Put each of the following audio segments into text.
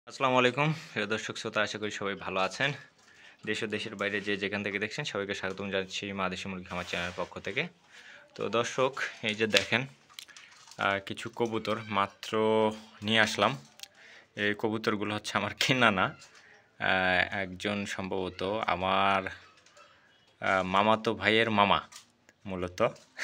আসসালামু আলাইকুম প্রিয় দর্শক শ্রোতা, আশা করি সবাই ভালো আছেন। দেশ ও দেশের বাইরে যে যেখান থেকে দেখছেন সবাইকে স্বাগতম জানাচ্ছি মা দেশি মুরগি খামার চ্যানেলের পক্ষ থেকে। তো দর্শক, এই যে দেখেন, কিছু কবুতর মাত্র নিয়ে আসলাম। এই কবুতরগুলো হচ্ছে আমার কেনা না। একজন সম্ভবত আমার মামাতো ভাইয়ের মামা মূলত।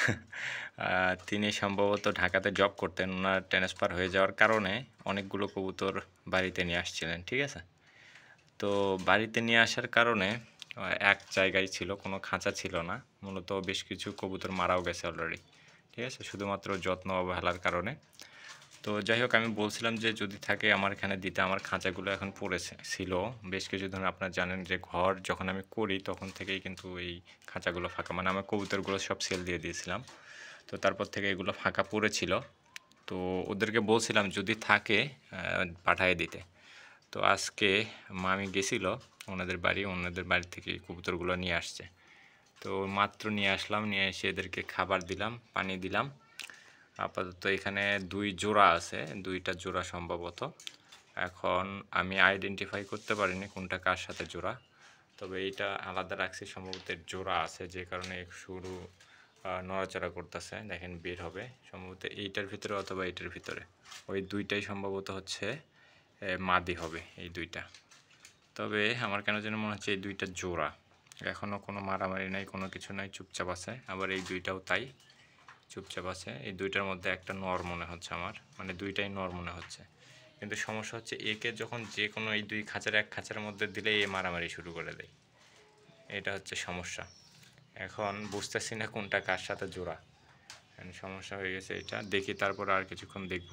তিনি সম্ভবত ঢাকাতে জব করতেন, ওনার ট্রান্সফার হয়ে যাওয়ার কারণে অনেকগুলো কবুতর বাড়িতে নিয়ে আসছিলেন, ঠিক আছে? তো বাড়িতে নিয়ে আসার কারণে এক জায়গায় ছিল, কোনো খাঁচা ছিল না। মূলত বেশ কিছু কবুতর মারাও গেছে অলরেডি, ঠিক আছে? শুধুমাত্র যত্ন অবহেলার কারণে। তো যাই হোক, আমি বলছিলাম যে যদি থাকে আমার এখানে দিতে। আমার খাঁচাগুলো এখন পড়েছে ছিল বেশ কিছুদিন। আপনারা জানেন যে ঘর যখন আমি করি তখন থেকেই কিন্তু এই খাঁচাগুলো ফাঁকা, মানে আমার কবুতরগুলো সব সেল দিয়ে দিয়েছিলাম। তো তারপর থেকে এগুলো ফাঁকা পড়েছিল। তো ওদেরকে বলছিলাম যদি থাকে পাঠিয়ে দিতে। তো আজকে মামি গেছিল ওনাদের বাড়ি থেকে কবুতরগুলো নিয়ে আসছে। তো মাত্র নিয়ে আসলাম, নিয়ে এসে এদেরকে খাবার দিলাম, পানি দিলাম। আপাতত এখানে 2 জোড়া আছে, 2টা জোড়া সম্ভবত। এখন আমি আইডেন্টিফাই করতে পারিনি কোনটা কার সাথে জোড়া, তবে এইটা আলাদা রাখছি, সম্ভবত এর জোড়া আছে যে কারণে শুরু নড়াচড়া করতেছে। দেখেন বের হবে সম্ভবত এইটার ভিতরে অথবা এইটার ভিতরে। ওই 2টাই সম্ভবত হচ্ছে মাদি হবে, এই 2টা। তবে আমার কেন যেন মনে হচ্ছে এই 2টা জোড়া। এখনও কোনো মারামারি নাই, কোনো কিছু নাই, চুপচাপ আছে। আবার এই 2টাও তাই, চুপচাপ আছে। এই 2টার মধ্যে একটা নর মনে হচ্ছে আমার, মানে 2টাই নর মনে হচ্ছে। কিন্তু সমস্যা হচ্ছে একে যখন যে কোনো এই 2 খাঁচার এক খাঁচার মধ্যে দিলে এ মারামারি শুরু করে দেয়। এটা হচ্ছে সমস্যা। এখন বুঝতেছি না কোনটা কার সাথে জোড়া। সমস্যা হয়ে গেছে এটা। দেখি তারপর আর কিছুক্ষণ দেখব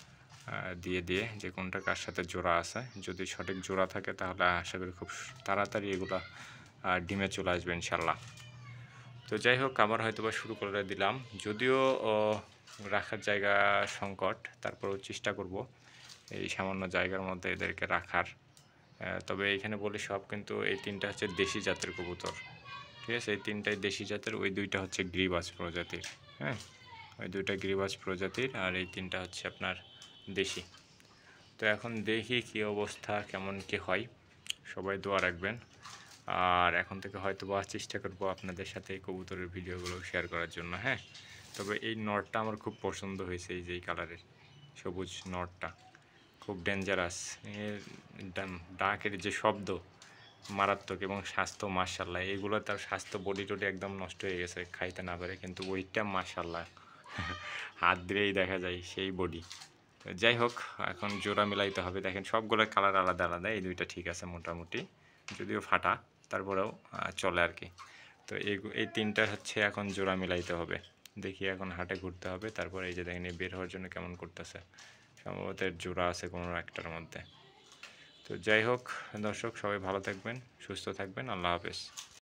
দিয়ে যে কোনটা কার সাথে জোড়া আছে। যদি সঠিক জোড়া থাকে তাহলে আশা করি খুব তাড়াতাড়ি এগুলো ডিমে চলে আসবে ইনশাল্লাহ। তো যাই হোক, আবার হয়তোবা শুরু করে দিলাম। যদিও রাখার জায়গা সংকট, তারপরেও চেষ্টা করব এই সামান্য জায়গার মধ্যে এদেরকে রাখার। তবে এখানে বলি সব কিন্তু এই 3টা হচ্ছে দেশি জাতের কবুতর, ঠিক আছে? এই 3টাই দেশি জাতের, ওই 2টা হচ্ছে গ্রিবাজ প্রজাতির। হ্যাঁ, ওই 2টা গ্রিবাজ প্রজাতির, আর এই 3টা হচ্ছে আপনার দেশি। তো এখন দেখি কী অবস্থা, কেমন কী হয়। সবাই দোয়া রাখবেন। আর এখন থেকে হয়তো বা চেষ্টা করবো আপনাদের সাথে এই কবুতরের ভিডিওগুলো শেয়ার করার জন্য। হ্যাঁ, তবে এই নটটা আমার খুব পছন্দ হয়েছে, এই যে এই কালারের সবুজ নটটা খুব ডেঞ্জারাস। এর ডাকের যে শব্দ মারাত্মক, এবং স্বাস্থ্য মাশাল্লাহ। এগুলো তার স্বাস্থ্য বডি টডি একদম নষ্ট হয়ে গেছে, খাইতে না পারে, কিন্তু ওইটা মাশাল্লাহ হাত দিলেই দেখা যায় সেই বডি। যাই হোক, এখন জোড়া মিলাইতে হবে। দেখেন সবগুলোর কালার আলাদা আলাদা, এই 2টা ঠিক আছে মোটামুটি, যদিও ফাটা, তারপরেও চলে আর কি। তো এই 3টা হচ্ছে এখন জোড়া মিলাইতে হবে। দেখি এখন হাটে ঘুরতে হবে, তারপরে এই যে দেখেন বের হওয়ার জন্য কেমন করতেছে। সম্ভবত এর জোড়া আছে কোনো একটার মধ্যে। তো যাই হোক দর্শক, সবাই ভালো থাকবেন, সুস্থ থাকবেন, আল্লাহ হাফেজ।